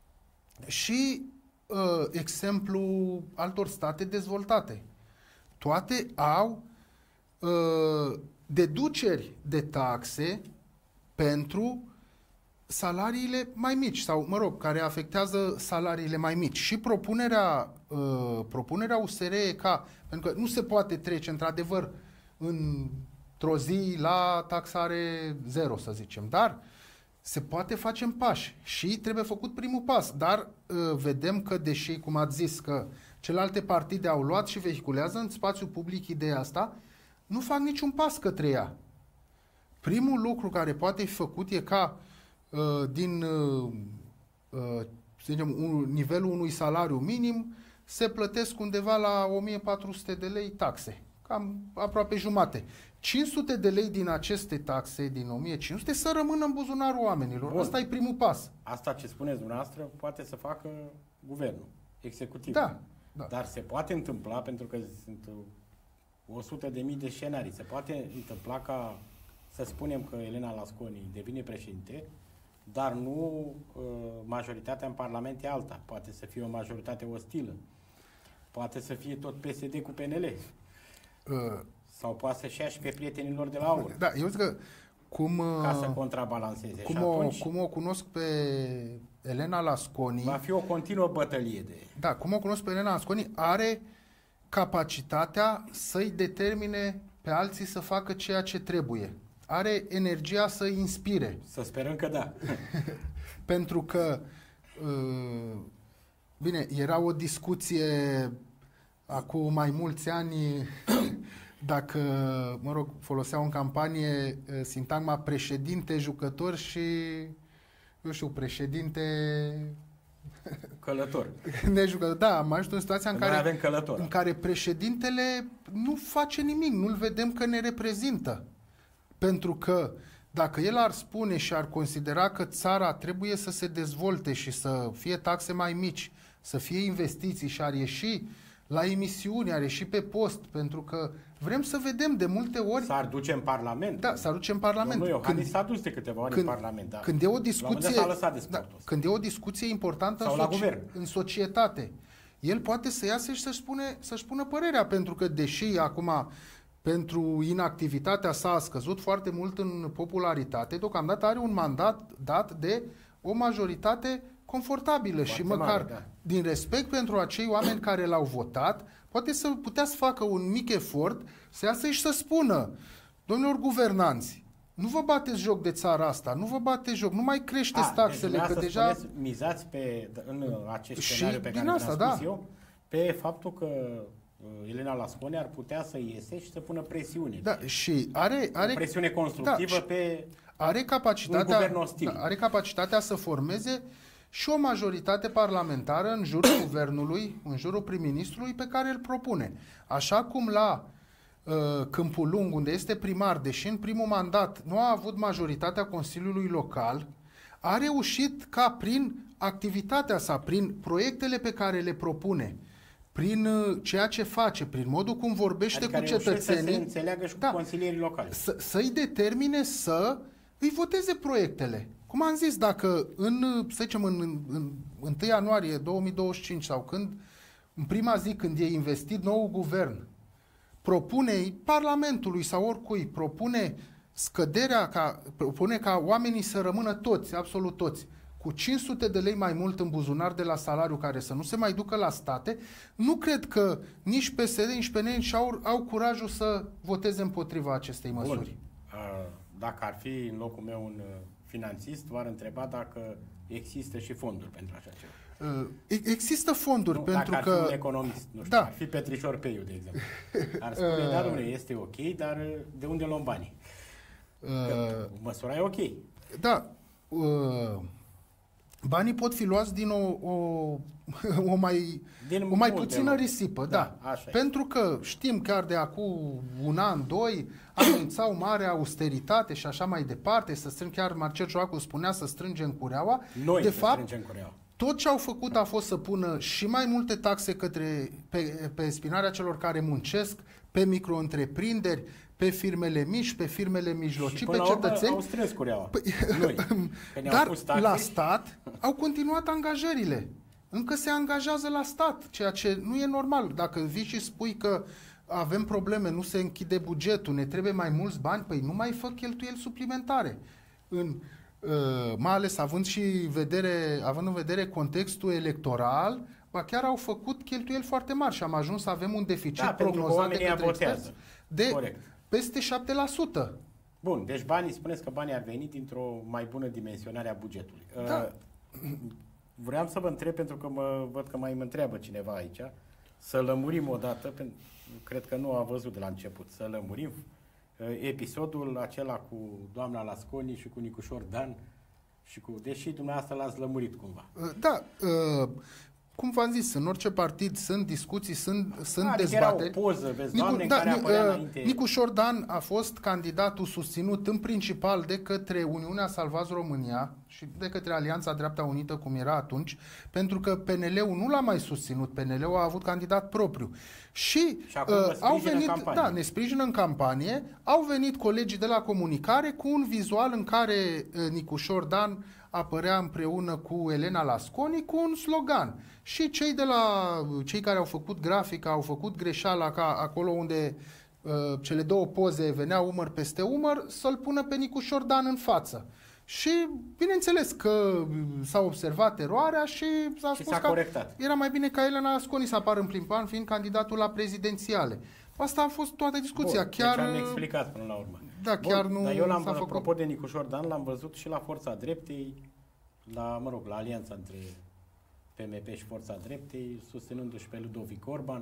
Speaker 2: și uh, exemplu altor state dezvoltate. Toate au uh, deduceri de taxe pentru salariile mai mici sau, mă rog, care afectează salariile mai mici. Și propunerea, uh, propunerea U S R e ca, pentru că nu se poate trece într-adevăr într-o zi la taxare zero, să zicem, dar se poate face în pași și trebuie făcut primul pas. Dar uh, vedem că, deși, cum ați zis, că celelalte partide au luat și vehiculează în spațiu public ideea asta, nu fac niciun pas către ea. Primul lucru care poate fi făcut e ca uh, din uh, uh, să zicem, un, nivelul unui salariu minim se plătesc undeva la o mie patru sute de lei taxe. Cam aproape jumate. cinci sute de lei din aceste taxe, din o mie cinci sute, să rămână în buzunarul oamenilor.
Speaker 1: Bun.
Speaker 2: Asta e primul pas.
Speaker 1: Asta ce spuneți dumneavoastră poate să facă guvernul, executiv.
Speaker 2: Da, da.
Speaker 1: Dar se poate întâmpla, pentru că sunt o sută de mii de scenarii, se poate întâmpla ca să spunem că Elena Lasconi devine președinte, dar nu uh, majoritatea în Parlament e alta. Poate să fie o majoritate ostilă. Poate să fie tot P S D cu P N L. Uh. Sau poate să-și ia și pe prietenilor de la AUR.
Speaker 2: Da, eu zic că cum,
Speaker 1: ca să contrabalanceze.
Speaker 2: Cum,
Speaker 1: și
Speaker 2: o,
Speaker 1: atunci,
Speaker 2: cum o cunosc pe Elena Lasconi...
Speaker 1: Va fi o continuă bătălie de...
Speaker 2: Da, cum o cunosc pe Elena Lasconi, are capacitatea să-i determine pe alții să facă ceea ce trebuie. Are energia să-i inspire.
Speaker 1: Să sperăm că da.
Speaker 2: Pentru că, bine, era o discuție acum mai mulți ani dacă, mă rog, foloseau în campanie sintagma președinte, jucător și, eu știu, președinte...
Speaker 1: Călător.
Speaker 2: Nejucător. Da, am ajuns în situația în care,
Speaker 1: avem călător,
Speaker 2: în care președintele nu face nimic, nu-l vedem că ne reprezintă. Pentru că dacă el ar spune și ar considera că țara trebuie să se dezvolte și să fie taxe mai mici, să fie investiții și ar ieși la emisiuni, ar ieși pe post, pentru că vrem să vedem de multe ori...
Speaker 1: S-ar duce în Parlament.
Speaker 2: Da, s-ar duce în Parlament.
Speaker 1: Nu, Iohannis s-a dus de câteva ori
Speaker 2: când,
Speaker 1: în Parlament. Da.
Speaker 2: Când e o discuție...
Speaker 1: S-a lăsat de
Speaker 2: da, când e o discuție importantă
Speaker 1: sau
Speaker 2: în,
Speaker 1: la
Speaker 2: soci,
Speaker 1: guvern.
Speaker 2: în societate, el poate să iasă și să-și, spune, să-și spună părerea, pentru că deși acum pentru inactivitatea sa a scăzut foarte mult în popularitate, deocamdată are un mandat dat de o majoritate confortabilă foarte și măcar mare, da. Din respect pentru acei oameni care l-au votat, poate să putea să facă un mic efort, să iasă și să spună: domnilor guvernanți, nu vă bateți joc de țara asta, nu vă bateți joc, nu mai creșteți a, taxele,
Speaker 1: deci
Speaker 2: că deja...
Speaker 1: Spuneți, mizați pe, în acest
Speaker 2: și
Speaker 1: scenariu pe care
Speaker 2: asta,
Speaker 1: l-am
Speaker 2: da.
Speaker 1: spus eu, pe faptul că Elena Lasconi ar putea să iese și să pună presiune.
Speaker 2: Da, și are, are
Speaker 1: o presiune constructivă
Speaker 2: da,
Speaker 1: pe
Speaker 2: are capacitatea,
Speaker 1: un guvern ostil.
Speaker 2: Da, are capacitatea să formeze și o majoritate parlamentară în jurul guvernului, în jurul prim-ministrului pe care îl propune. Așa cum la uh, Câmpul Lung, unde este primar, deși în primul mandat nu a avut majoritatea Consiliului Local, a reușit ca prin activitatea sa, prin proiectele pe care le propune, prin uh, ceea ce face, prin modul cum vorbește
Speaker 1: adică
Speaker 2: cu cetățenii,
Speaker 1: să se înțeleagă și cu
Speaker 2: da,
Speaker 1: consilierii locali.
Speaker 2: Să, să-i determine să îi voteze proiectele. Cum am zis, dacă în, să zicem, în, în, în întâi ianuarie două mii douăzeci și cinci sau când, în prima zi când e investit nou guvern, propune Parlamentului sau oricui, propune scăderea, ca, propune ca oamenii să rămână toți, absolut toți, cu cinci sute de lei mai mult în buzunar de la salariu, care să nu se mai ducă la state, nu cred că nici P S D, nici P N L nici au, au curajul să voteze împotriva acestei măsuri.
Speaker 1: Bun. Dacă ar fi în locul meu un finanțist, v-ar întreba dacă există și fonduri pentru așa ceva.
Speaker 2: Există fonduri
Speaker 1: nu,
Speaker 2: pentru
Speaker 1: dacă
Speaker 2: că...
Speaker 1: ar fi un economist, nu știu,
Speaker 2: da.
Speaker 1: Ar fi Petrișor Peiu, de exemplu. Ar spune, da, dom'le, este ok, dar de unde luăm banii? Că măsura e ok.
Speaker 2: Da. Banii pot fi luați din o, o, o mai, din o mai puțină risipă. Da, da. Pentru că știm chiar de acum un an, doi, anunțau mare austeritate și așa mai departe, să strâng, chiar Marcel Ciolacu spunea să strângem cureaua.
Speaker 1: Noi
Speaker 2: de
Speaker 1: să
Speaker 2: fapt,
Speaker 1: strângem cureaua.
Speaker 2: Tot ce au făcut a fost să pună și mai multe taxe către, pe, pe spinarea celor care muncesc, pe micro-întreprinderi, pe firmele mici, pe firmele mijlocii, pe cetățeni.
Speaker 1: Au strâns cureaua.
Speaker 2: Păi,
Speaker 1: Noi,
Speaker 2: dar la stat au continuat angajările. Încă se angajează la stat, ceea ce nu e normal. Dacă vii și spui că avem probleme, nu se închide bugetul, ne trebuie mai mulți bani, păi nu mai fă cheltuieli suplimentare. În, uh, mai ales având și vedere, având în vedere contextul electoral, ba chiar au făcut cheltuieli foarte mari și am ajuns să avem un deficit
Speaker 1: da,
Speaker 2: prognozat de către experți de
Speaker 1: Corect.
Speaker 2: peste șapte la sută.
Speaker 1: Bun, deci banii, spuneți că banii ar veni dintr-o mai bună dimensionare a bugetului.
Speaker 2: Da.
Speaker 1: Uh, vreau să vă întreb, pentru că mă văd că mai mă întreabă cineva aici, să lămurim odată, pentru, cred că nu a văzut de la început, să lămurim uh, episodul acela cu doamna Lasconi și cu Nicușor Dan, și cu, deși dumneavoastră l-ați lămurit cumva.
Speaker 2: Uh, da, uh, cum v-am zis, în orice partid sunt discuții, sunt, sunt
Speaker 1: adică
Speaker 2: dezbateri.
Speaker 1: Era o poză, vezi,
Speaker 2: Nicu,
Speaker 1: doamne,
Speaker 2: da,
Speaker 1: care apărea înainte.
Speaker 2: Nicușor Dan a fost candidatul susținut în principal de către Uniunea Salvați România și de către Alianța Dreapta Unită, cum era atunci, pentru că P N L-ul nu l-a mai susținut, P N L-ul a avut candidat propriu. Și,
Speaker 1: și acum
Speaker 2: uh, au venit,
Speaker 1: campanie.
Speaker 2: da, ne sprijină în campanie, au venit colegii de la comunicare cu un vizual în care uh, Nicușor Dan apărea împreună cu Elena Lasconi cu un slogan. Și cei de la cei care au făcut grafica au făcut greșeala ca acolo unde uh, cele două poze veneau umăr peste umăr să-l pună pe Nicușor Dan în față. Și bineînțeles că s-a observat eroarea și s-a
Speaker 1: și
Speaker 2: spus
Speaker 1: s-a
Speaker 2: că
Speaker 1: corectat.
Speaker 2: era mai bine ca Elena Lasconi să apară în prim plan fiind candidatul la prezidențiale. Asta a fost toată discuția.
Speaker 1: Bun,
Speaker 2: chiar
Speaker 1: deci am explicat până la urmă.
Speaker 2: Da,
Speaker 1: Bun,
Speaker 2: chiar nu
Speaker 1: dar eu l-am,
Speaker 2: s-a făcut.
Speaker 1: apropo de Nicușor Dan, l-am văzut și la Forța Dreptei, la, mă rog, la alianța între P M P și Forța Dreptei, susținându-și pe Ludovic Orban.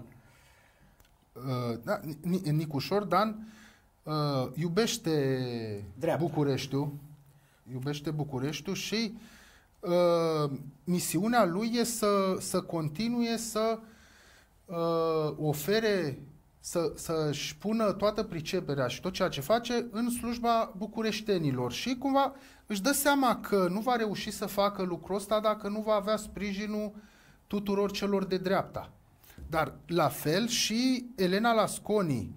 Speaker 2: Uh, da, Nicușor Dan uh, iubește
Speaker 1: Dreapta.
Speaker 2: Bucureștiul, iubește Bucureștiul și uh, misiunea lui e să, să continue să uh, ofere, să, să-și pună toată priceperea și tot ceea ce face în slujba bucureștenilor și cumva își dă seama că nu va reuși să facă lucrul ăsta dacă nu va avea sprijinul tuturor celor de dreapta. Dar la fel și Elena Lasconi,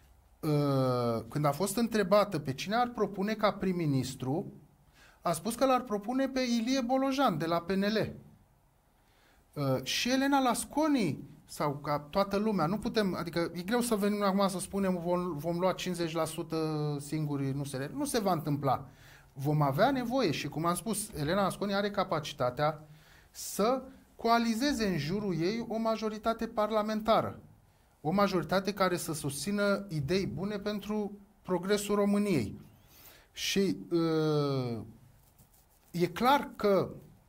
Speaker 2: când a fost întrebată pe cine ar propune ca prim-ministru, a spus că l-ar propune pe Ilie Bolojan de la P N L. Și Elena Lasconi, sau ca toată lumea, nu putem, adică e greu să venim acum să spunem vom, vom lua cincizeci la sută singuri, nu se, nu se va întâmpla. Vom avea nevoie și, cum am spus, Elena Lasconi are capacitatea să coalizeze în jurul ei o majoritate parlamentară. O majoritate care să susțină idei bune pentru progresul României. Și uh, e clar că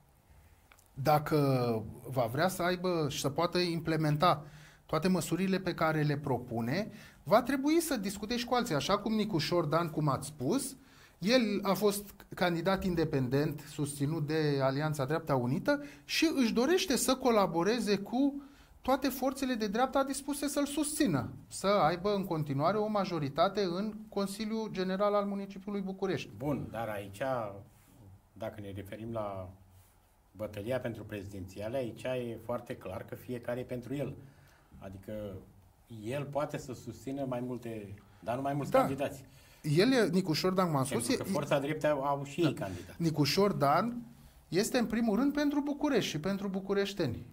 Speaker 2: dacă va vrea să aibă și să poată implementa toate măsurile pe care le propune, va trebui să discute și cu alții. Așa cum Nicușor Dan, cum ați spus, el a fost candidat independent, susținut de Alianța Dreapta Unită și își dorește să colaboreze cu toate forțele de dreapta dispuse să-l susțină, să aibă în continuare o majoritate în Consiliul General al Municipiului București.
Speaker 1: Bun, dar aici, dacă ne referim la bătălia pentru prezidențiale, aici e foarte clar că fiecare e pentru el. Adică el poate să susțină mai multe, dar nu mai mulți
Speaker 2: da.
Speaker 1: candidați.
Speaker 2: El, Nicușor Dan, m-am spus,
Speaker 1: Pentru că Forța Dreptă au, au și
Speaker 2: da.
Speaker 1: ei candidat.
Speaker 2: Nicușor Dan este în primul rând pentru București și pentru bucureșteni.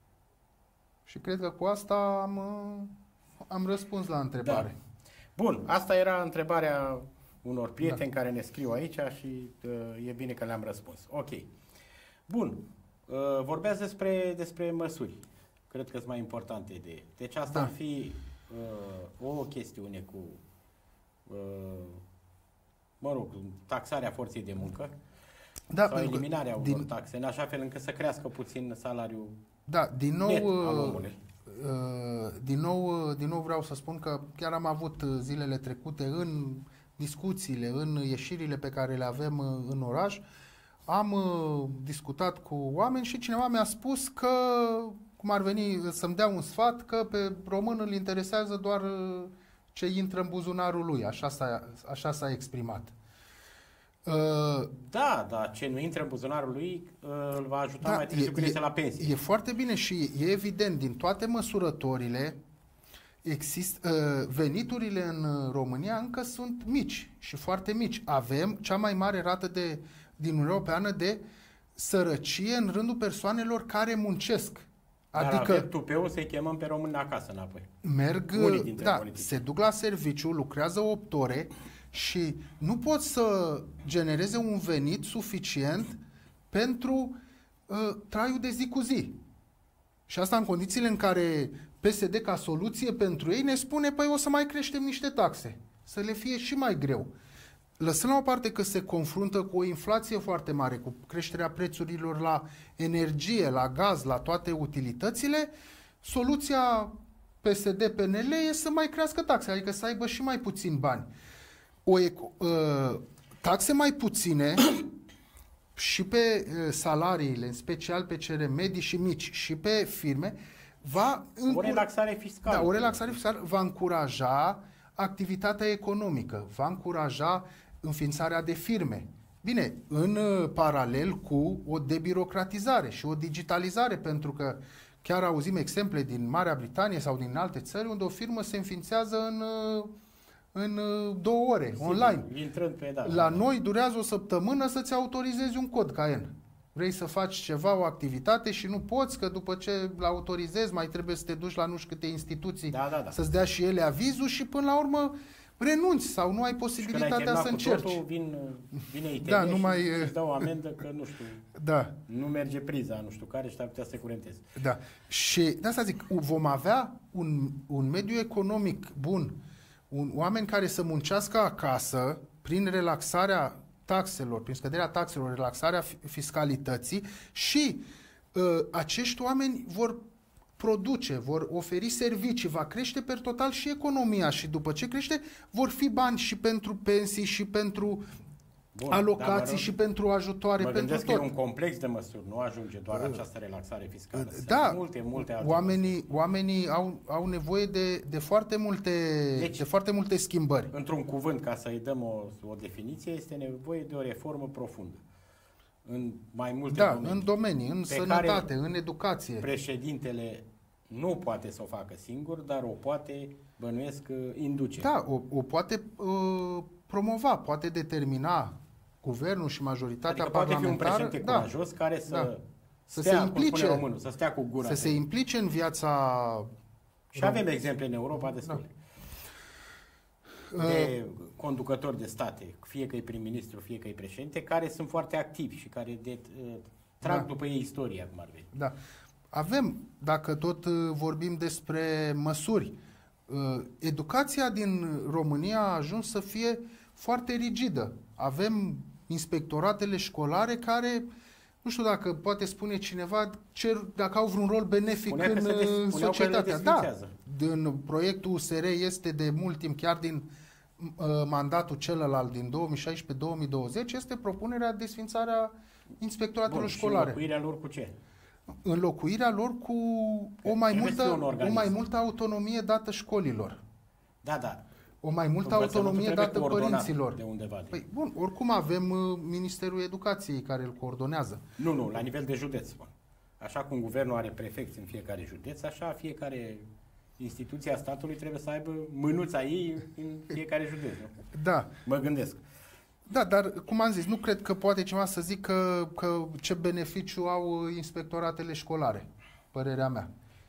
Speaker 2: Și cred că cu asta am, am răspuns la întrebare.
Speaker 1: Da. Bun, asta era întrebarea unor prieteni
Speaker 2: da.
Speaker 1: care ne scriu aici și uh, e bine că le-am răspuns. Ok. Bun. Uh, vorbeați despre, despre măsuri. Cred că sunt mai importante de. Deci asta
Speaker 2: da.
Speaker 1: ar fi uh, o chestiune cu uh, mă rog, taxarea forței de muncă
Speaker 2: da,
Speaker 1: sau eliminarea unor
Speaker 2: din,
Speaker 1: taxe, în așa fel încât să crească puțin salariul
Speaker 2: da, din nou,
Speaker 1: net al omului.
Speaker 2: Uh, din nou, din nou vreau să spun că chiar am avut zilele trecute în discuțiile, în ieșirile pe care le avem în oraș, am uh, discutat cu oameni și cineva mi-a spus că, cum ar veni să-mi dea un sfat, că pe român îl interesează doar uh, ce intră în buzunarul lui. Așa s-a, așa s-a exprimat.
Speaker 1: Uh, da, da, ce nu intră în buzunarul lui uh, îl va ajuta da, mai târziu când este la pensie.
Speaker 2: E foarte bine și e evident, din toate măsurătorile, există, uh, veniturile în România încă sunt mici și foarte mici. Avem cea mai mare rată de, din Uniunea Europeană de sărăcie în rândul persoanelor care muncesc.
Speaker 1: Adică Dar tupeu să-i chemăm pe români acasă înapoi.
Speaker 2: Merg, da, politici. Se duc la serviciu, lucrează opt ore și nu pot să genereze un venit suficient pentru uh, traiul de zi cu zi. Și asta în condițiile în care P S D ca soluție pentru ei ne spune, păi o să mai creștem niște taxe, să le fie și mai greu. Lăsând la o parte că se confruntă cu o inflație foarte mare, cu creșterea prețurilor la energie, la gaz, la toate utilitățile, soluția P S D P N L e să mai crească taxele, adică să aibă și mai puțini bani. O, uh, taxe mai puține și pe uh, salariile, în special pe cele medii și mici, și pe firme, va
Speaker 1: o relaxare fiscală.
Speaker 2: Da, o relaxare fiscală va încuraja activitatea economică, va încuraja înființarea de firme. Bine, în uh, paralel cu o debirocratizare și o digitalizare, pentru că chiar auzim exemple din Marea Britanie sau din alte țări unde o firmă se înființează în, uh, în uh, două ore, Sigur, online.
Speaker 1: Intrând pe, da,
Speaker 2: La
Speaker 1: da.
Speaker 2: noi durează o săptămână să-ți autorizezi un cod C A E N. Vrei să faci ceva, o activitate și nu poți, că după ce îl autorizezi mai trebuie să te duci la nu știu câte instituții
Speaker 1: da, da, da.
Speaker 2: să-ți dea și ele avizul și până la urmă renunți sau nu ai posibilitatea să încerci.
Speaker 1: Totul, vin, vine I T B
Speaker 2: da, nu
Speaker 1: și
Speaker 2: mai,
Speaker 1: îți dau o amendă că nu știu,
Speaker 2: da.
Speaker 1: nu merge priza, nu știu care și ar putea să se curenteze.
Speaker 2: Da. Și de asta zic, vom avea un, un mediu economic bun, un, oameni care să muncească acasă prin relaxarea taxelor, prin scăderea taxelor, relaxarea fiscalității și uh, acești oameni vor produce, vor oferi servicii, va crește per total și economia și după ce crește vor fi bani și pentru pensii și pentru Bun, alocații și pentru ajutoare,
Speaker 1: mă
Speaker 2: pentru tot.
Speaker 1: Că e un complex de măsuri, nu ajunge doar uh, această relaxare fiscală.
Speaker 2: Da,
Speaker 1: multe, multe alte
Speaker 2: oamenii, oamenii au, au nevoie de, de, foarte multe, deci, de foarte multe schimbări.
Speaker 1: Într-un cuvânt, ca să-i dăm o, o definiție, este nevoie de o reformă profundă. În mai multe
Speaker 2: da,
Speaker 1: domenii.
Speaker 2: în domenii, în sănătate, în educație.
Speaker 1: Președintele nu poate să o facă singur, dar o poate, bănuiesc, induce.
Speaker 2: Da, o, o poate uh, promova, poate determina guvernul și majoritatea
Speaker 1: adică
Speaker 2: parlamentară.
Speaker 1: Poate fi un președinte curajos da, care să,
Speaker 2: da. să
Speaker 1: stea,
Speaker 2: se implice,
Speaker 1: românul, să stea cu gura.
Speaker 2: Să se implice în viața...
Speaker 1: Și avem exemple în Europa destule. Da. De conducători de state, fie că e prim-ministru, fie că e președinte, care sunt foarte activi și care de, trag da. după ei istoria, cum ar veni.
Speaker 2: Da. Avem, dacă tot vorbim despre măsuri, educația din România a ajuns să fie foarte rigidă. Avem inspectoratele școlare care, nu știu dacă poate spune cineva, cer, dacă au vreun rol benefic Spunea în des, societatea. Da, în proiectul U S R este de mult timp, chiar din uh, mandatul celălalt din două mii șaisprezece două mii douăzeci, este propunerea desfințarea inspectoratelor
Speaker 1: Bun,
Speaker 2: școlare.
Speaker 1: Și înlocuirea lor cu ce?
Speaker 2: Înlocuirea lor cu o mai, multă, o mai multă autonomie dată școlilor.
Speaker 1: Da, da.
Speaker 2: O mai multă autonomie dată părinților.
Speaker 1: De undeva, de.
Speaker 2: Păi, bun, oricum avem uh, Ministerul Educației care îl coordonează.
Speaker 1: Nu, nu, la nivel de județ. Bă. Așa cum guvernul are prefecți în fiecare județ, așa fiecare instituție a statului trebuie să aibă mânuța ei în fiecare județ. Nu?
Speaker 2: Da.
Speaker 1: Mă gândesc.
Speaker 2: Da, dar, cum am zis, nu cred că poate cineva să zic că, că ce beneficiu au inspectoratele școlare, părerea mea.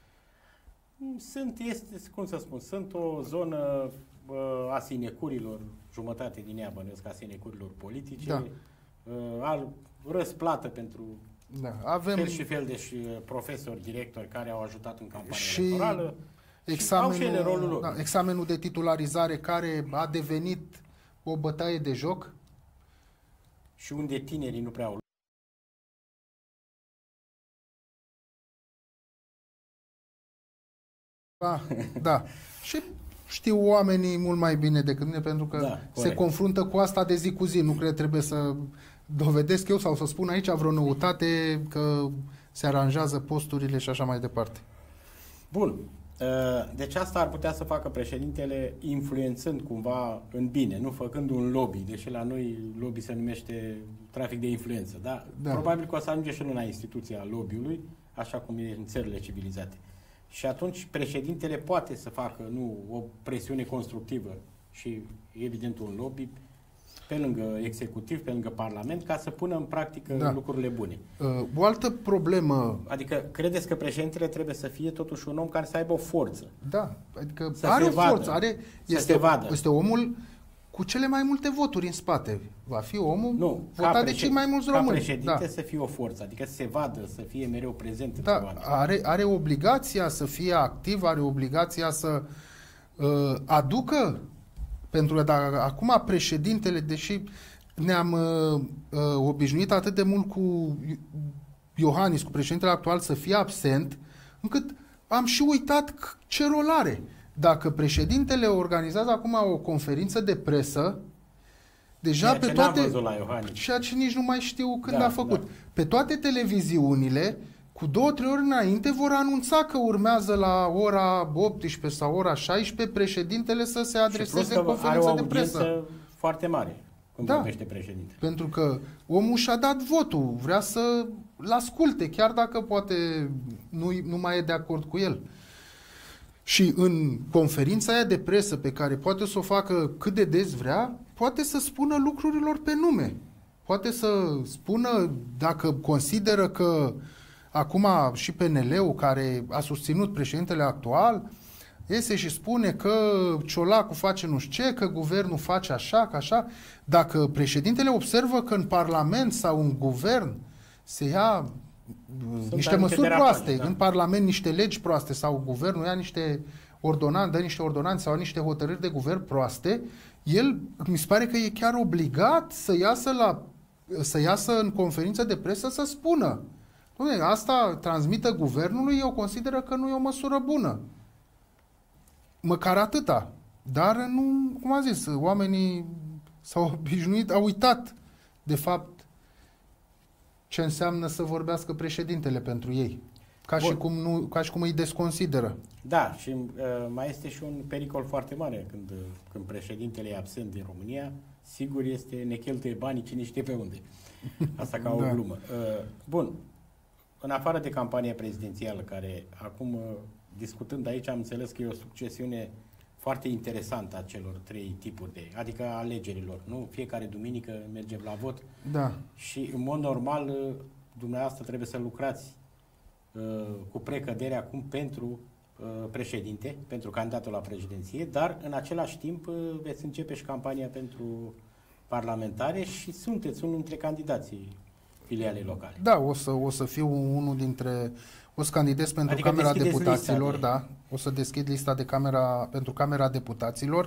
Speaker 1: Sunt, este, cum să spun, sunt o zonă uh, a sinecurilor, jumătate din ea bănuiesc a sinecurilor politice,
Speaker 2: da.
Speaker 1: uh, al răsplată pentru
Speaker 2: da. Avem
Speaker 1: fel și fel de și profesori, directori care au ajutat în campania
Speaker 2: și
Speaker 1: electorală
Speaker 2: examenul,
Speaker 1: și au și ele rolul lor.
Speaker 2: Da, examenul de titularizare care a devenit o bătaie de joc.
Speaker 1: Și unde tinerii nu prea au.
Speaker 2: Da, da. Și știu oamenii mult mai bine decât mine pentru că
Speaker 1: da,
Speaker 2: se confruntă cu asta de zi cu zi. Nu cred trebuie să dovedesc eu sau să spun aici vreo noutate că se aranjează posturile și așa mai departe.
Speaker 1: Bun. Deci asta ar putea să facă președintele influențând cumva în bine, nu făcând un lobby, deși la noi lobby se numește trafic de influență, da? Da. Probabil că o să ajunge și la instituția lobby-ului, așa cum e în țările civilizate. Și atunci președintele poate să facă nu o presiune constructivă și evident un lobby pe lângă executiv, pe lângă Parlament, ca să pună în practică da. lucrurile bune.
Speaker 2: Uh, o altă problemă...
Speaker 1: Adică credeți că președintele trebuie să fie totuși un om care să aibă o forță?
Speaker 2: Da, adică
Speaker 1: să
Speaker 2: are o
Speaker 1: vadă,
Speaker 2: forță, are, este,
Speaker 1: vadă.
Speaker 2: este omul cu cele mai multe voturi în spate. Va fi omul
Speaker 1: nu,
Speaker 2: votat de cei mai mulți români.
Speaker 1: Ca președinte da. să fie o forță, adică să se vadă, să fie mereu prezent.
Speaker 2: Da, are, are obligația să fie activ, are obligația să uh, aducă, pentru că dacă acum președintele, deși ne-am uh, uh, obișnuit atât de mult cu Iohannis, cu președintele actual, să fie absent, încât am și uitat ce rol are. Dacă președintele organizează acum o conferință de presă, deja
Speaker 1: ceea
Speaker 2: pe
Speaker 1: ce
Speaker 2: toate...
Speaker 1: la Iohannis.
Speaker 2: Ceea ce nici nu mai știu când
Speaker 1: da,
Speaker 2: a făcut.
Speaker 1: Da.
Speaker 2: Pe toate televiziunile, cu două, trei ori înainte, vor anunța că urmează la ora optsprezece sau ora șaisprezece președintele să se adreseze în conferință de presă.
Speaker 1: Are o foarte mare când
Speaker 2: da,
Speaker 1: vorbește președinte.
Speaker 2: Pentru că omul și-a dat votul, vrea să-l asculte, chiar dacă poate nu, nu mai e de acord cu el. Și în conferința aia de presă pe care poate să o facă cât de des vrea, poate să spună lucrurilor pe nume. Poate să spună, dacă consideră că acum și P N L-ul, care a susținut președintele actual, iese și spune că Ciolacu face nu știu ce, că guvernul face așa, că așa. Dacă președintele observă că în Parlament sau în guvern se ia Sunt niște măsuri proaste, da. În Parlament niște legi proaste sau guvernul ia niște ordonanțe, dă niște ordonanțe sau niște hotărâri de guvern proaste, el mi se pare că e chiar obligat să iasă, la, să iasă în conferință de presă să spună: asta transmită guvernului, eu consideră că nu e o măsură bună. Măcar atâta. Dar nu, cum am zis, oamenii s-au obișnuit, au uitat de fapt ce înseamnă să vorbească președintele pentru ei. Ca și, cum nu, ca și cum îi desconsideră.
Speaker 1: Da, și uh, mai este și un pericol foarte mare când, când președintele e absent din România. Sigur este, ne cheltuie banii cine știe pe unde. Asta ca o da. glumă. Uh, bun. În afară de campania prezidențială, care acum, uh, discutând aici, am înțeles că e o succesiune foarte interesantă a celor trei tipuri de, adică a alegerilor, nu? Fiecare duminică mergem la vot
Speaker 2: da.
Speaker 1: Și în mod normal dumneavoastră trebuie să lucrați uh, cu precădere acum pentru uh, președinte, pentru candidatul la președinție, dar în același timp uh, veți începe și campania pentru parlamentare și sunteți unul dintre candidații filialei locale.
Speaker 2: Da, o să, o să fiu unul dintre... O să candidez pentru adică Camera Deputaților, lista, da. O să deschid lista de camera, pentru Camera Deputaților.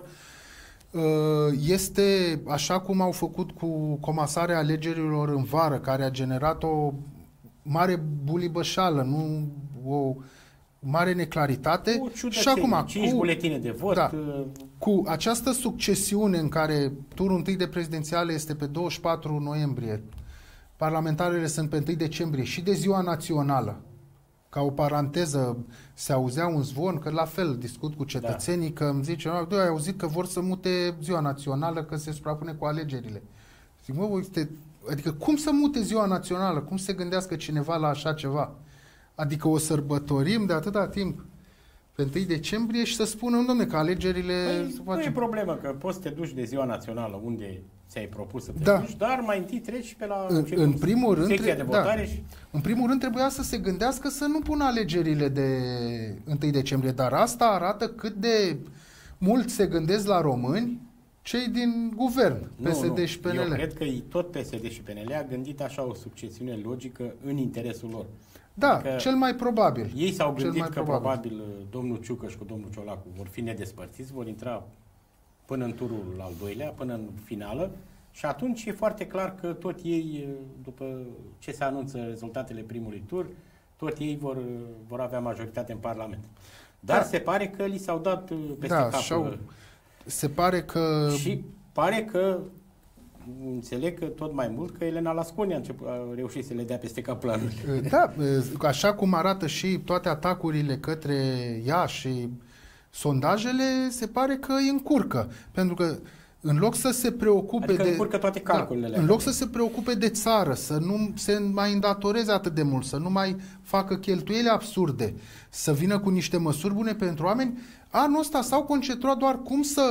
Speaker 2: Este așa cum au făcut cu comasarea alegerilor în vară, care a generat o mare bulibășală, nu o mare neclaritate.
Speaker 1: Și acum, cinci cu, buletine de vot. Da,
Speaker 2: cu această succesiune în care turul întâi de prezidențiale este pe douăzeci și patru noiembrie, parlamentarele sunt pe întâi decembrie și de ziua națională. Ca o paranteză, se auzea un zvon, că la fel discut cu cetățenii, da. Că îmi zice, ai auzit că vor să mute ziua națională, că se suprapune cu alegerile. Zic, mă, uite, adică cum să mute ziua națională? Cum se gândească cineva la așa ceva? Adică o sărbătorim de atâta timp pe întâi decembrie și să spună, dom'le, că alegerile...
Speaker 1: Păi,
Speaker 2: se
Speaker 1: face... Nu e problemă, că poți să te duci de ziua națională unde ți-ai propus să te
Speaker 2: da.
Speaker 1: duci, dar mai întâi treci pe la
Speaker 2: în, în primul rând,
Speaker 1: secția de votare. Da. Și...
Speaker 2: În primul rând trebuia să se gândească să nu pună alegerile de întâi decembrie, dar asta arată cât de mult se gândesc la români cei din guvern, P S D nu, și P N L.
Speaker 1: Eu cred că tot P S D și P N L a gândit așa o succesiune logică în interesul lor.
Speaker 2: Da, adică cel mai probabil.
Speaker 1: Ei s-au gândit că probabil.
Speaker 2: probabil
Speaker 1: domnul Ciucă și cu domnul Ciolacu vor fi nedespărțiți, vor intra până în turul al doilea, până în finală, și atunci e foarte clar că tot ei, după ce se anunță rezultatele primului tur, tot ei vor, vor avea majoritate în Parlament. Dar da. se pare că li s-au dat peste
Speaker 2: da,
Speaker 1: cap.
Speaker 2: Și-au, se pare că...
Speaker 1: Și pare că înțeleg că tot mai mult că Elena Lasconi a, început, a reușit să le dea peste cap planurile.
Speaker 2: Da, așa cum arată și toate atacurile către ea și sondajele, se pare că îi încurcă. Pentru că în loc să se preocupe
Speaker 1: adică
Speaker 2: de...
Speaker 1: încurcă toate calculele.
Speaker 2: Da, în loc să se preocupe de țară, să nu se mai îndatoreze atât de mult, să nu mai facă cheltuieli absurde, să vină cu niște măsuri bune pentru oameni, anul ăsta s-au concentrat doar cum să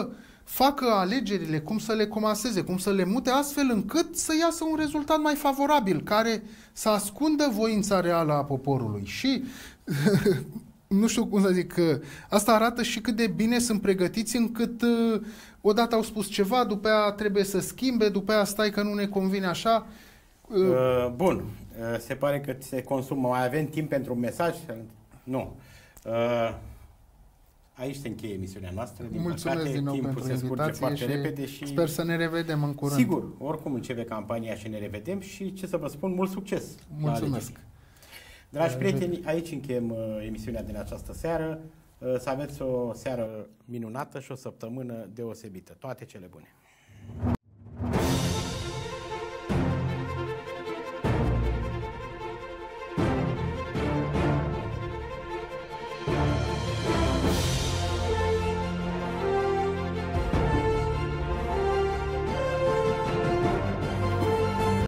Speaker 2: facă alegerile, cum să le comaseze, cum să le mute, astfel încât să iasă un rezultat mai favorabil, care să ascundă voința reală a poporului. Și nu știu cum să zic, că asta arată și cât de bine sunt pregătiți, încât odată au spus ceva, după aia trebuie să schimbe, după aia stai că nu ne convine așa.
Speaker 1: Uh, bun, uh, se pare că se consumă. Mai avem timp pentru un mesaj? Nu. Uh, aici se încheie emisiunea noastră. Din
Speaker 2: Mulțumesc
Speaker 1: păcate,
Speaker 2: din nou
Speaker 1: timpul
Speaker 2: pentru
Speaker 1: se scurge
Speaker 2: invitație
Speaker 1: foarte
Speaker 2: și
Speaker 1: repede și
Speaker 2: sper să ne revedem în curând.
Speaker 1: Sigur, oricum începe campania și ne revedem și ce să vă spun, mult succes.
Speaker 2: Mulțumesc.
Speaker 1: Dragi prieteni, aici încheiem uh, emisiunea din această seară. Uh, să aveți o seară minunată și o săptămână deosebită. Toate cele bune!